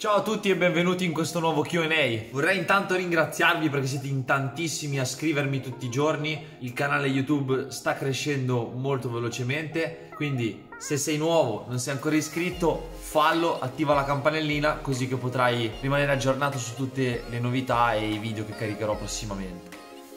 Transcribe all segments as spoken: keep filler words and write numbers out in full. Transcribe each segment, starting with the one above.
Ciao a tutti e benvenuti in questo nuovo Q and A. Vorrei intanto ringraziarvi perché siete in tantissimi a scrivermi tutti i giorni. Il canale YouTube sta crescendo molto velocemente, quindi se sei nuovo, non sei ancora iscritto, fallo, attiva la campanellina così che potrai rimanere aggiornato su tutte le novità e i video che caricherò prossimamente.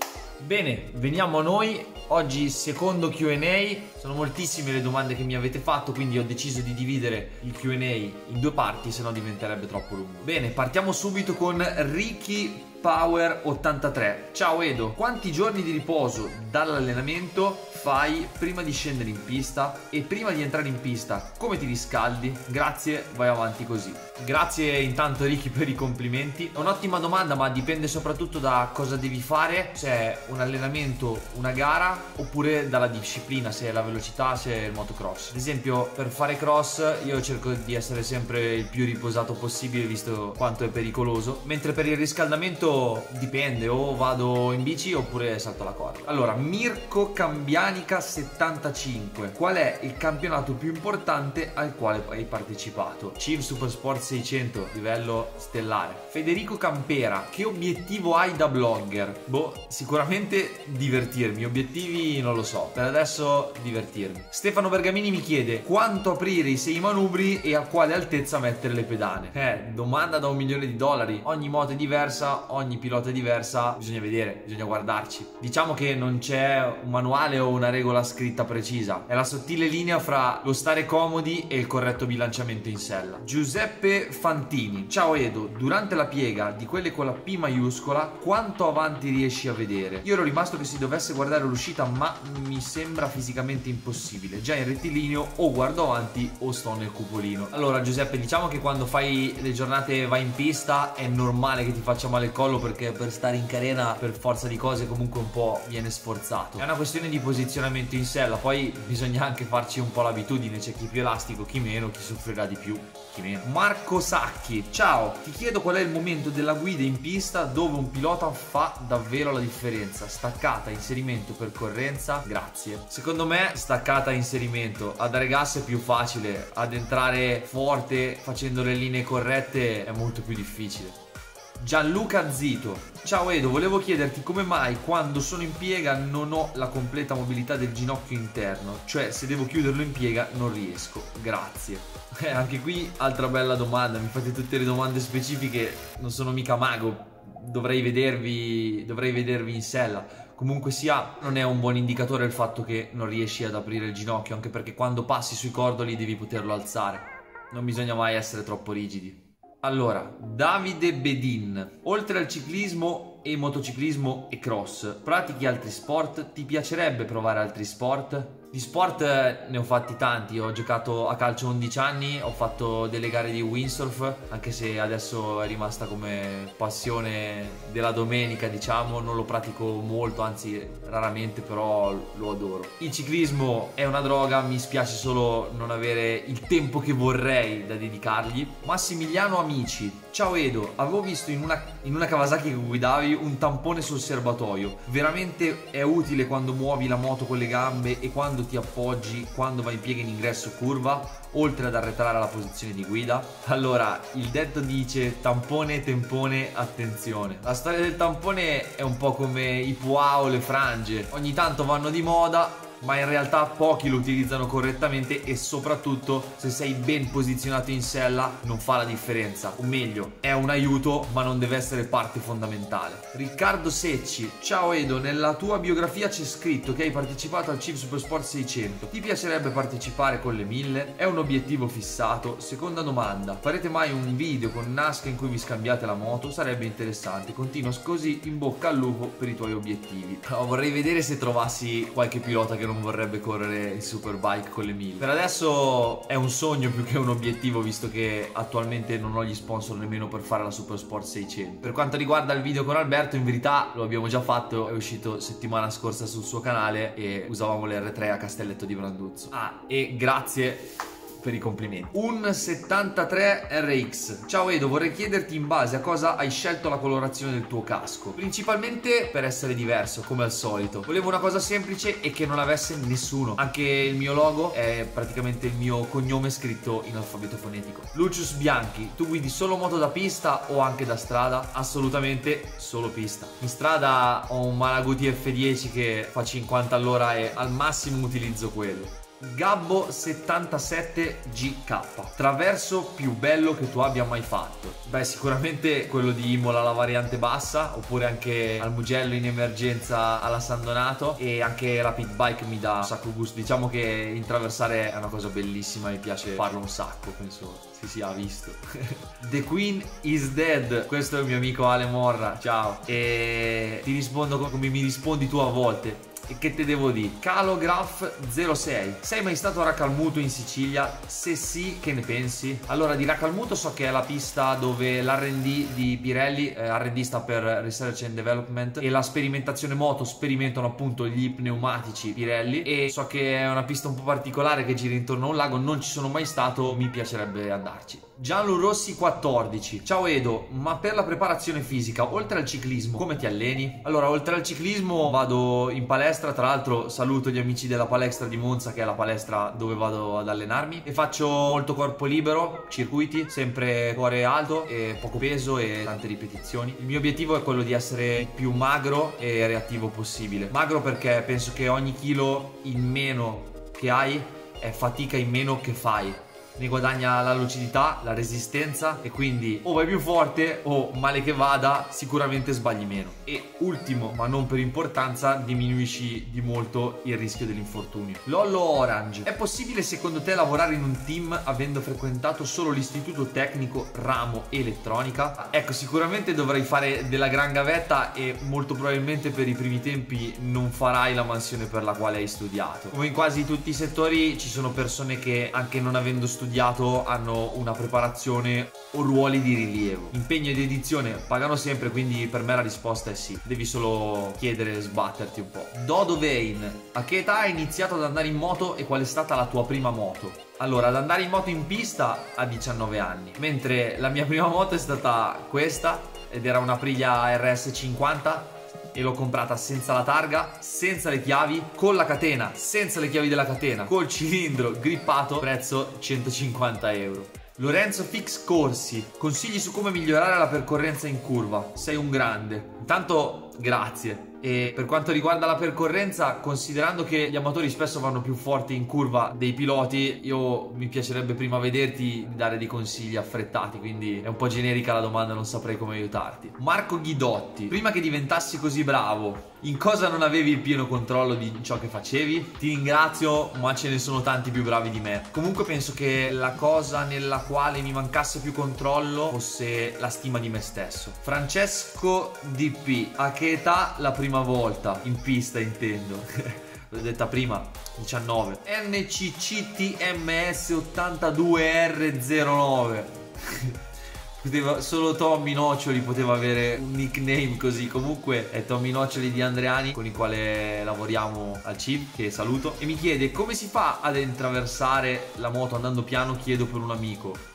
Bene, veniamo a noi. Oggi secondo Q and A. Sono moltissime le domande che mi avete fatto, quindi ho deciso di dividere il Q and A in due parti, se no diventerebbe troppo lungo. Bene, partiamo subito con Ricky Power ottantatré. Ciao Edo, quanti giorni di riposo dall'allenamento fai prima di scendere in pista? E prima di entrare in pista come ti riscaldi? Grazie, vai avanti così. Grazie intanto Ricky per i complimenti. È un'ottima domanda, ma dipende soprattutto da cosa devi fare, se è un allenamento, una gara, oppure dalla disciplina, se è la velocità, se è il motocross. Ad esempio, per fare cross io cerco di essere sempre il più riposato possibile, visto quanto è pericoloso, mentre per il riscaldamento dipende, o vado in bici oppure salto la corda. Allora, Mirko Cambianica settantacinque, qual è il campionato più importante al quale hai partecipato? C I V Supersport seicento, livello stellare. Federico Campera, che obiettivo hai da blogger? Boh, sicuramente divertirmi. Obiettivi non lo so, per adesso divertirmi. Stefano Bergamini mi chiede quanto aprire i sei manubri e a quale altezza mettere le pedane. Eh, domanda da un milione di dollari. Ogni moto è diversa, ogni pilota è diversa, bisogna vedere, bisogna guardarci. Diciamo che non c'è un manuale o una regola scritta precisa, è la sottile linea fra lo stare comodi e il corretto bilanciamento in sella. Giuseppe Fantini, ciao Edo, durante la piega di quelle con la P maiuscola quanto avanti riesci a vedere? Io ero rimasto che si dovesse guardare l'uscita, ma mi sembra fisicamente impossibile. Già in rettilineo o guardo avanti o sto nel cupolino. Allora Giuseppe, diciamo che quando fai le giornate vai in pista è normale che ti faccia male il collo, perché per stare in carena per forza di cose comunque un po' viene sforzato. È una questione di posizionamento in sella, poi bisogna anche farci un po' l'abitudine, c'è chi più elastico, chi meno, chi soffrirà di più, chi meno. Marco Sacchi, ciao, ti chiedo qual è il momento della guida in pista dove un pilota fa davvero la differenza? Staccata, inserimento, percorrenza? Grazie. Secondo me staccata, inserimento. A dare gas è più facile, ad entrare forte facendo le linee corrette è molto più difficile. Gianluca Zito, ciao Edo, volevo chiederti come mai quando sono in piega non ho la completa mobilità del ginocchio interno, cioè se devo chiuderlo in piega non riesco, grazie. Eh, anche qui altra bella domanda, mi fate tutte le domande specifiche, non sono mica mago, dovrei vedervi, dovrei vedervi in sella. Comunque sia, non è un buon indicatore il fatto che non riesci ad aprire il ginocchio, anche perché quando passi sui cordoli devi poterlo alzare, non bisogna mai essere troppo rigidi. Allora, Davide Bedin, oltre al ciclismo e motociclismo e cross, pratichi altri sport? Ti piacerebbe provare altri sport? Di sport ne ho fatti tanti, ho giocato a calcio undici anni, ho fatto delle gare di windsurf, anche se adesso è rimasta come passione della domenica, diciamo, non lo pratico molto, anzi raramente, però lo adoro. Il ciclismo è una droga, mi spiace solo non avere il tempo che vorrei da dedicargli. Massimiliano Amici, ciao Edo, avevo visto in una, in una Kawasaki che guidavi un tampone sul serbatoio, veramente è utile quando muovi la moto con le gambe e quando ti appoggi, quando vai in piega in ingresso curva, oltre ad arretrare la posizione di guida? Allora, il detto dice tampone, tempone, attenzione. La storia del tampone è un po' come i pois o le frange, ogni tanto vanno di moda, ma in realtà pochi lo utilizzano correttamente e soprattutto se sei ben posizionato in sella non fa la differenza, o meglio è un aiuto ma non deve essere parte fondamentale. Riccardo Secci, ciao Edo, nella tua biografia c'è scritto che hai partecipato al C I V Supersport seicento, ti piacerebbe partecipare con le mille? È un obiettivo fissato? Seconda domanda, farete mai un video con Nasca in cui vi scambiate la moto? Sarebbe interessante, continua così, in bocca al lupo per i tuoi obiettivi. Oh, vorrei vedere se trovassi qualche pilota che non vorrebbe correre il superbike con le mille. Per adesso è un sogno più che un obiettivo, visto che attualmente non ho gli sponsor nemmeno per fare la Supersport seicento. Per quanto riguarda il video con Alberto, in verità lo abbiamo già fatto, è uscito settimana scorsa sul suo canale e usavamo l'R tre a Castelletto di Branduzzo. Ah, e grazie per i complimenti. Un settantatré R X. Ciao Edo, vorrei chiederti in base a cosa hai scelto la colorazione del tuo casco. Principalmente per essere diverso, come al solito. Volevo una cosa semplice e che non avesse nessuno. Anche il mio logo è praticamente il mio cognome scritto in alfabeto fonetico. Lucius Bianchi, tu guidi solo moto da pista o anche da strada? Assolutamente solo pista. In strada ho un Malaguti F dieci che fa cinquanta all'ora e al massimo utilizzo quello. Gabbo settantasette G K, traverso più bello che tu abbia mai fatto. Beh, sicuramente quello di Imola, la variante bassa, oppure anche al Mugello in emergenza alla San Donato, e anche la pit bike mi dà un sacco gusto. Diciamo che intraversare è una cosa bellissima, mi piace farlo un sacco, penso si sia visto. The Queen is dead, questo è il mio amico Ale Morra, ciao. E ti rispondo come mi rispondi tu a volte. E che te devo dire? Calograph zero sei, sei mai stato a Racalmuto in Sicilia? Se sì, che ne pensi? Allora, di Racalmuto so che è la pista dove l'R and D di Pirelli, eh, R and D sta per Research and Development, e la sperimentazione moto sperimentano appunto gli pneumatici Pirelli, e so che è una pista un po' particolare che gira intorno a un lago, non ci sono mai stato, mi piacerebbe andarci. Gianlu Rossi quattordici. Ciao Edo, ma per la preparazione fisica, oltre al ciclismo, come ti alleni? Allora, oltre al ciclismo vado in palestra, tra l'altro saluto gli amici della palestra di Monza, che è la palestra dove vado ad allenarmi, e faccio molto corpo libero, circuiti, sempre cuore alto e poco peso e tante ripetizioni. Il mio obiettivo è quello di essere il più magro e reattivo possibile. Magro perché penso che ogni chilo in meno che hai è fatica in meno che fai. Ne guadagna la lucidità, la resistenza, e quindi o vai più forte o, male che vada, sicuramente sbagli meno. E ultimo, ma non per importanza, diminuisci di molto il rischio dell'infortunio. Lollo Orange, è possibile secondo te lavorare in un team avendo frequentato solo l'istituto tecnico ramo elettronica? Ecco, sicuramente dovrai fare della gran gavetta e molto probabilmente per i primi tempi non farai la mansione per la quale hai studiato. Come in quasi tutti i settori ci sono persone che, anche non avendo studiato, studiato hanno una preparazione o ruoli di rilievo. Impegno ed edizione pagano sempre, quindi per me la risposta è sì. Devi solo chiedere e sbatterti un po'. Dodo Vane, a che età hai iniziato ad andare in moto e qual è stata la tua prima moto? Allora, ad andare in moto in pista a diciannove anni, mentre la mia prima moto è stata questa, ed era una Aprilia R S cinquanta, e l'ho comprata senza la targa, senza le chiavi, con la catena, senza le chiavi della catena, col cilindro grippato, prezzo centocinquanta euro. Lorenzo Fix Corsi, consigli su come migliorare la percorrenza in curva, sei un grande. Intanto grazie. E per quanto riguarda la percorrenza, considerando che gli amatori spesso vanno più forti in curva dei piloti, io mi piacerebbe prima vederti dare dei consigli affrettati, quindi è un po' generica la domanda, non saprei come aiutarti. Marco Ghidotti, prima che diventassi così bravo, in cosa non avevi il pieno controllo di ciò che facevi? Ti ringrazio, ma ce ne sono tanti più bravi di me. Comunque penso che la cosa nella quale mi mancasse più controllo fosse la stima di me stesso. Francesco D P, a che età la prima volta in pista, intendo? L'ho detta prima, diciannove. N C C T M S ottantadue R zero nove. Poteva, solo Tommy Noccioli poteva avere un nickname così. Comunque è Tommy Noccioli di Andreani, con il quale lavoriamo al C I V, che saluto, e mi chiede come si fa ad intraversare la moto andando piano, chiedo per un amico.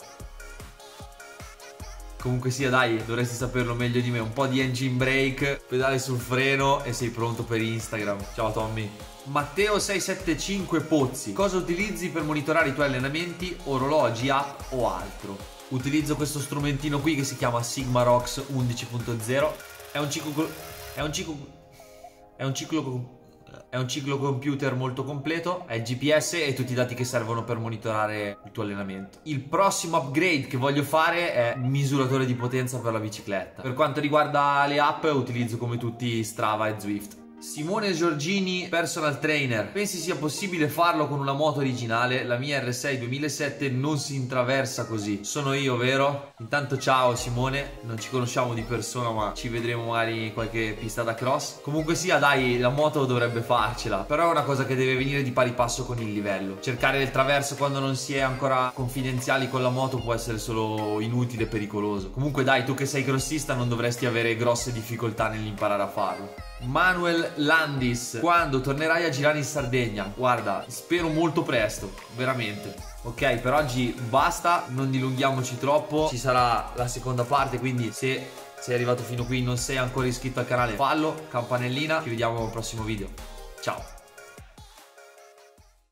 Comunque sia, dai, dovresti saperlo meglio di me. Un po' di engine brake, pedale sul freno e sei pronto per Instagram. Ciao Tommy. Matteo sei sette cinque Pozzi, cosa utilizzi per monitorare i tuoi allenamenti, orologi, app o altro? Utilizzo questo strumentino qui che si chiama Sigmarox undici punto zero. È un ciclo È un ciclo È un ciclo È un ciclo computer molto completo, è il G P S e tutti i dati che servono per monitorare il tuo allenamento. Il prossimo upgrade che voglio fare è il misuratore di potenza per la bicicletta. Per quanto riguarda le app, utilizzo come tutti Strava e Zwift. Simone Giorgini, personal trainer, pensi sia possibile farlo con una moto originale? La mia R sei duemilasette non si intraversa così. Sono io, vero? Intanto ciao Simone, non ci conosciamo di persona ma ci vedremo magari in qualche pista da cross. Comunque sia, dai, la moto dovrebbe farcela, però è una cosa che deve venire di pari passo con il livello. Cercare il traverso quando non si è ancora confidenziali con la moto può essere solo inutile e pericoloso. Comunque dai, tu che sei crossista non dovresti avere grosse difficoltà nell'imparare a farlo. Manuel Landis, quando tornerai a girare in Sardegna? Guarda, spero molto presto, veramente. Ok, per oggi basta, non dilunghiamoci troppo, ci sarà la seconda parte, quindi se sei arrivato fino qui e non sei ancora iscritto al canale fallo, campanellina, ci vediamo al prossimo video. Ciao.